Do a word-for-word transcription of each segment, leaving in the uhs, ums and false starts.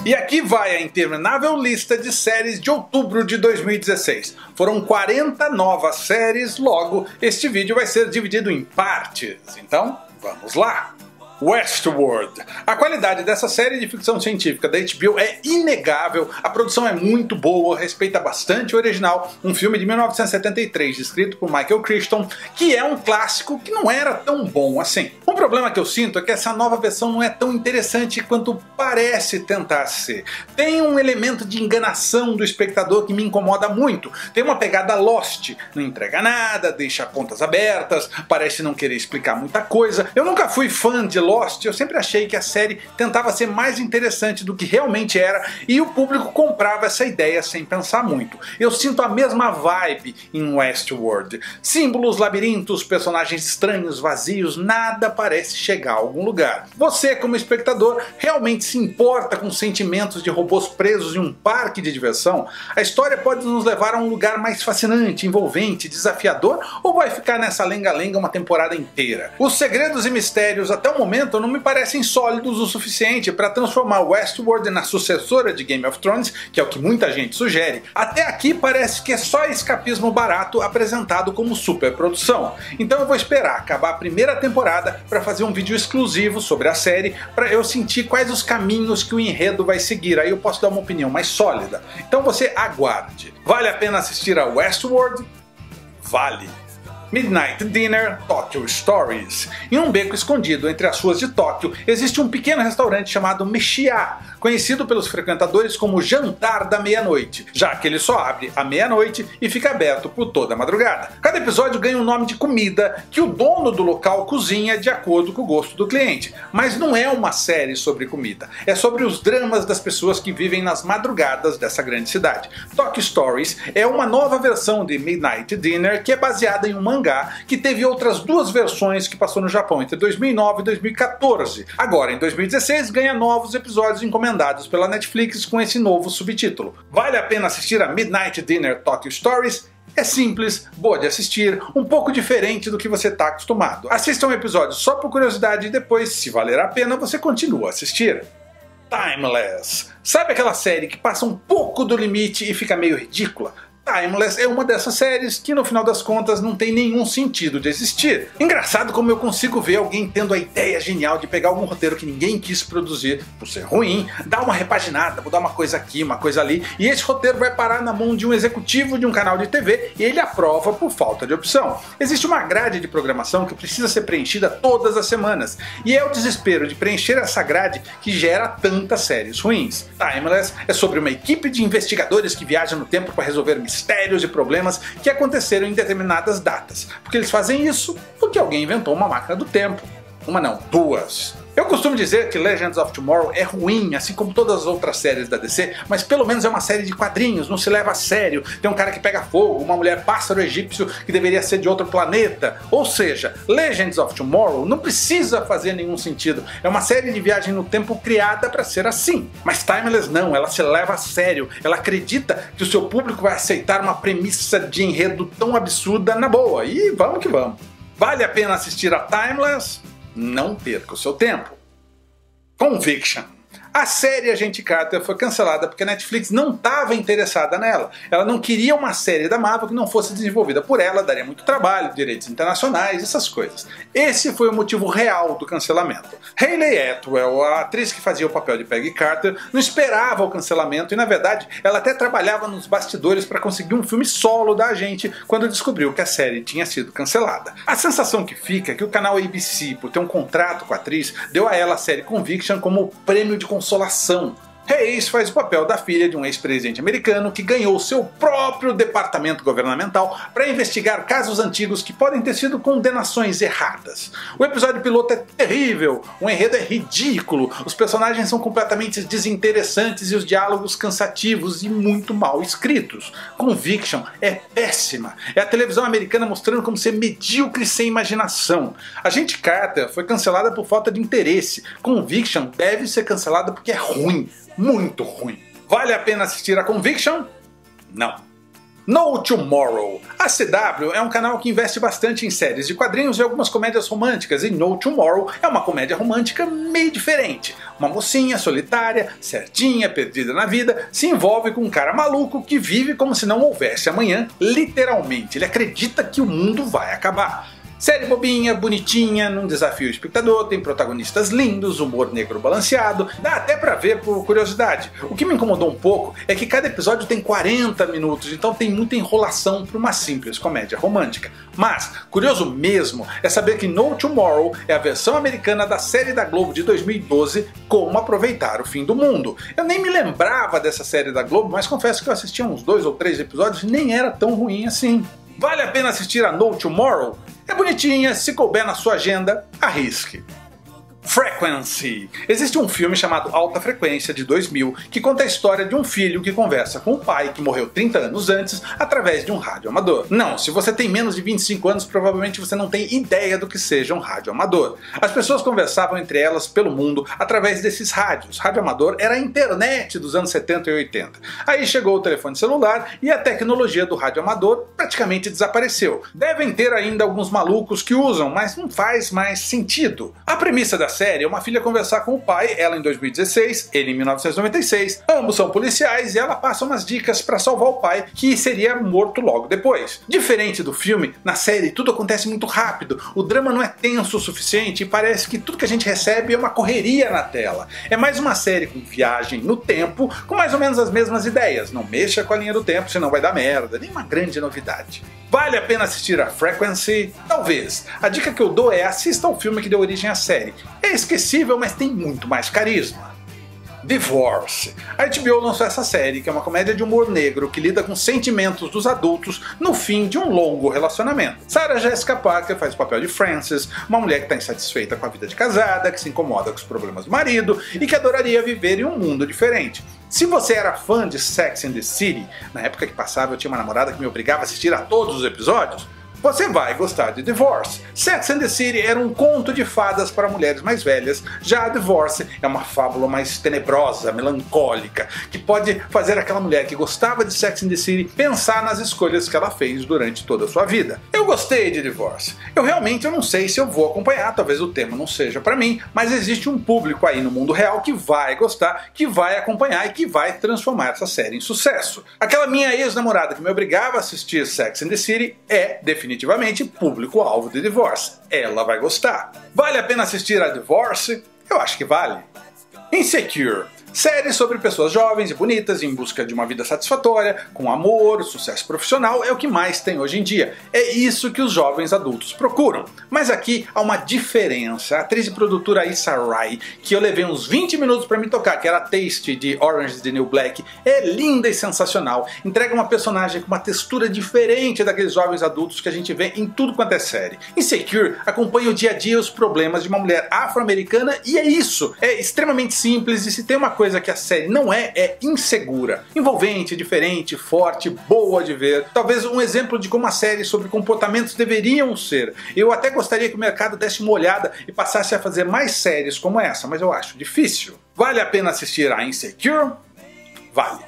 E aqui vai a interminável lista de séries de outubro de dois mil e dezesseis. Foram quarenta novas séries, logo este vídeo vai ser dividido em partes. Então, vamos lá! Westworld. A qualidade dessa série de ficção científica da H B O é inegável, a produção é muito boa, respeita bastante o original, um filme de mil novecentos e setenta e três escrito por Michael Crichton, que é um clássico que não era tão bom assim. Um problema que eu sinto é que essa nova versão não é tão interessante quanto parece tentar ser. Tem um elemento de enganação do espectador que me incomoda muito, tem uma pegada Lost, não entrega nada, deixa pontas abertas, parece não querer explicar muita coisa. Eu nunca fui fã de Lost, eu sempre achei que a série tentava ser mais interessante do que realmente era e o público comprava essa ideia sem pensar muito. Eu sinto a mesma vibe em Westworld. Símbolos, labirintos, personagens estranhos, vazios, nada parece chegar a algum lugar. Você, como espectador, realmente se importa com os sentimentos de robôs presos em um parque de diversão? A história pode nos levar a um lugar mais fascinante, envolvente, desafiador, ou vai ficar nessa lenga-lenga uma temporada inteira? Os segredos e mistérios até o momento não me parecem sólidos o suficiente para transformar Westworld na sucessora de Game of Thrones, que é o que muita gente sugere. Até aqui parece que é só escapismo barato apresentado como superprodução. Então eu vou esperar acabar a primeira temporada para fazer um vídeo exclusivo sobre a série, para eu sentir quais os caminhos que o enredo vai seguir, aí eu posso dar uma opinião mais sólida. Então você aguarde. Vale a pena assistir a Westworld? Vale! Midnight Dinner Tokyo Stories. Em um beco escondido entre as ruas de Tóquio existe um pequeno restaurante chamado Meshiá, conhecido pelos frequentadores como Jantar da Meia-Noite, já que ele só abre à meia-noite e fica aberto por toda a madrugada. Cada episódio ganha um nome de comida que o dono do local cozinha de acordo com o gosto do cliente, mas não é uma série sobre comida, é sobre os dramas das pessoas que vivem nas madrugadas dessa grande cidade. Tokyo Stories é uma nova versão de Midnight Dinner que é baseada em um mangá que teve outras duas versões que passou no Japão entre dois mil e nove e dois mil e quatorze. Agora, em dois mil e dezesseis, ganha novos episódios encomendados pela Netflix com esse novo subtítulo. Vale a pena assistir a Midnight Dinner Tokyo Stories? É simples, boa de assistir, um pouco diferente do que você está acostumado. Assista um episódio só por curiosidade e depois, se valer a pena, você continua a assistir. Timeless. Sabe aquela série que passa um pouco do limite e fica meio ridícula? Timeless é uma dessas séries que no final das contas não tem nenhum sentido de existir. Engraçado como eu consigo ver alguém tendo a ideia genial de pegar algum roteiro que ninguém quis produzir por ser ruim, dar uma repaginada, mudar uma coisa aqui, uma coisa ali, e esse roteiro vai parar na mão de um executivo de um canal de T V e ele aprova por falta de opção. Existe uma grade de programação que precisa ser preenchida todas as semanas, e é o desespero de preencher essa grade que gera tantas séries ruins. Timeless é sobre uma equipe de investigadores que viajam no tempo para resolver mistérios mistérios e problemas que aconteceram em determinadas datas. Porque eles fazem isso porque alguém inventou uma máquina do tempo. Uma não, duas. Eu costumo dizer que Legends of Tomorrow é ruim, assim como todas as outras séries da D C, mas pelo menos é uma série de quadrinhos, não se leva a sério, tem um cara que pega fogo, uma mulher pássaro egípcio que deveria ser de outro planeta, ou seja, Legends of Tomorrow não precisa fazer nenhum sentido, é uma série de viagem no tempo criada para ser assim. Mas Timeless não, ela se leva a sério, ela acredita que o seu público vai aceitar uma premissa de enredo tão absurda na boa, e vamos que vamos. Vale a pena assistir a Timeless? Não perca o seu tempo. Conviction. A série Agente Carter foi cancelada porque a Netflix não estava interessada nela. Ela não queria uma série da Marvel que não fosse desenvolvida por ela, daria muito trabalho, direitos internacionais, essas coisas. Esse foi o motivo real do cancelamento. Hayley Atwell, a atriz que fazia o papel de Peggy Carter, não esperava o cancelamento e, na verdade, ela até trabalhava nos bastidores para conseguir um filme solo da agente quando descobriu que a série tinha sido cancelada. A sensação que fica é que o canal A B C, por ter um contrato com a atriz, deu a ela a série Conviction como prêmio de consolação. Hayes faz o papel da filha de um ex-presidente americano que ganhou seu próprio departamento governamental para investigar casos antigos que podem ter sido condenações erradas. O episódio piloto é terrível, o enredo é ridículo, os personagens são completamente desinteressantes e os diálogos cansativos e muito mal escritos. Conviction é péssima, é a televisão americana mostrando como ser medíocre sem imaginação. Agente Carter foi cancelada por falta de interesse, Conviction deve ser cancelada porque é ruim. Muito ruim. Vale a pena assistir a Conviction? Não. No Tomorrow. A C W é um canal que investe bastante em séries de quadrinhos e algumas comédias românticas, e No Tomorrow é uma comédia romântica meio diferente. Uma mocinha solitária, certinha, perdida na vida, se envolve com um cara maluco que vive como se não houvesse amanhã, literalmente. Ele acredita que o mundo vai acabar. Série bobinha, bonitinha, não desafia o espectador, tem protagonistas lindos, humor negro balanceado, dá até pra ver por curiosidade. O que me incomodou um pouco é que cada episódio tem quarenta minutos, então tem muita enrolação pra uma simples comédia romântica. Mas, curioso mesmo é saber que No Tomorrow é a versão americana da série da Globo de dois mil e doze, Como Aproveitar o Fim do Mundo. Eu nem me lembrava dessa série da Globo, mas confesso que eu assisti uns dois ou três episódios e nem era tão ruim assim. Vale a pena assistir a No Tomorrow? É bonitinha, se couber na sua agenda, arrisque. Frequency. Existe um filme chamado Alta Frequência, de dois mil, que conta a história de um filho que conversa com o pai, que morreu trinta anos antes, através de um rádio amador. Não, se você tem menos de vinte e cinco anos, provavelmente você não tem ideia do que seja um rádio amador. As pessoas conversavam entre elas pelo mundo através desses rádios. Rádio amador era a internet dos anos setenta e oitenta. Aí chegou o telefone celular e a tecnologia do rádio amador praticamente desapareceu. Devem ter ainda alguns malucos que usam, mas não faz mais sentido. A premissa da série é uma filha conversar com o pai, ela em dois mil e dezesseis, ele em mil novecentos e noventa e seis, ambos são policiais e ela passa umas dicas para salvar o pai, que seria morto logo depois. Diferente do filme, na série tudo acontece muito rápido, o drama não é tenso o suficiente e parece que tudo que a gente recebe é uma correria na tela. É mais uma série com viagem no tempo, com mais ou menos as mesmas ideias, não mexa com a linha do tempo senão vai dar merda, nenhuma grande novidade. Vale a pena assistir a Frequency? Talvez. A dica que eu dou é assista ao filme que deu origem à série. É esquecível, mas tem muito mais carisma. Divorce. A H B O lançou essa série, que é uma comédia de humor negro que lida com sentimentos dos adultos no fim de um longo relacionamento. Sarah Jessica Parker faz o papel de Frances, uma mulher que está insatisfeita com a vida de casada, que se incomoda com os problemas do marido e que adoraria viver em um mundo diferente. Se você era fã de Sex and the City, na época que passava eu tinha uma namorada que me obrigava a assistir a todos os episódios, você vai gostar de Divorce. Sex and the City era um conto de fadas para mulheres mais velhas, já a Divorce é uma fábula mais tenebrosa, melancólica, que pode fazer aquela mulher que gostava de Sex and the City pensar nas escolhas que ela fez durante toda a sua vida. Eu gostei de Divorce. Eu realmente eu não sei se eu vou acompanhar, talvez o tema não seja para mim, mas existe um público aí no mundo real que vai gostar, que vai acompanhar e que vai transformar essa série em sucesso. Aquela minha ex-namorada que me obrigava a assistir Sex and the City é definitivamente definitivamente público-alvo de Divorce. Ela vai gostar. Vale a pena assistir a Divorce? Eu acho que vale. Insecure. Série sobre pessoas jovens e bonitas em busca de uma vida satisfatória, com amor, sucesso profissional, é o que mais tem hoje em dia. É isso que os jovens adultos procuram. Mas aqui há uma diferença. A atriz e produtora Issa Rae, que eu levei uns vinte minutos para me tocar, que era a Taste de Orange is the New Black, é linda e sensacional. Entrega uma personagem com uma textura diferente daqueles jovens adultos que a gente vê em tudo quanto é série. Insecure acompanha o dia a dia e os problemas de uma mulher afro-americana e é isso. É extremamente simples e se tem uma coisa que a série não é, é insegura. Envolvente, diferente, forte, boa de ver. Talvez um exemplo de como a série sobre comportamentos deveriam ser. Eu até gostaria que o mercado desse uma olhada e passasse a fazer mais séries como essa, mas eu acho difícil. Vale a pena assistir a Insecure? Vale.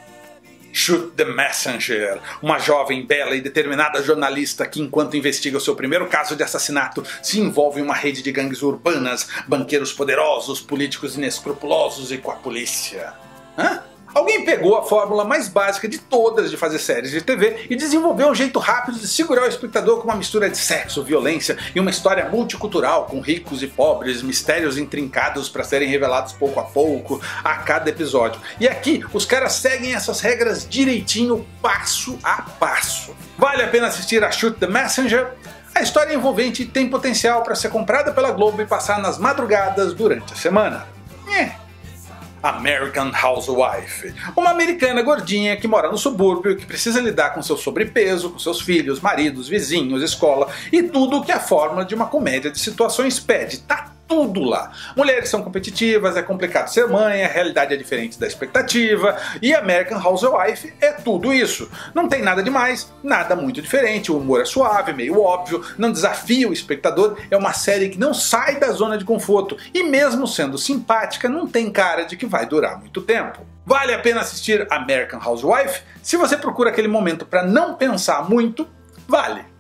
Shoot the Messenger, uma jovem, bela e determinada jornalista que, enquanto investiga o seu primeiro caso de assassinato, se envolve em uma rede de gangues urbanas, banqueiros poderosos, políticos inescrupulosos e com a polícia. Hã? Alguém pegou a fórmula mais básica de todas de fazer séries de T V e desenvolveu um jeito rápido de segurar o espectador com uma mistura de sexo, violência e uma história multicultural com ricos e pobres, mistérios intrincados para serem revelados pouco a pouco a cada episódio. E aqui os caras seguem essas regras direitinho, passo a passo. Vale a pena assistir a Shoot the Messenger? A história é envolvente e tem potencial para ser comprada pela Globo e passar nas madrugadas durante a semana. É. American Housewife. Uma americana gordinha que mora no subúrbio, que precisa lidar com seu sobrepeso, com seus filhos, maridos, vizinhos, escola e tudo o que a fórmula de uma comédia de situações pede. Tá tudo lá. Mulheres são competitivas, é complicado ser mãe, a realidade é diferente da expectativa e American Housewife é tudo isso. Não tem nada demais, nada muito diferente, o humor é suave, meio óbvio, não desafia o espectador, é uma série que não sai da zona de conforto e mesmo sendo simpática não tem cara de que vai durar muito tempo. Vale a pena assistir American Housewife? Se você procura aquele momento para não pensar muito, vale.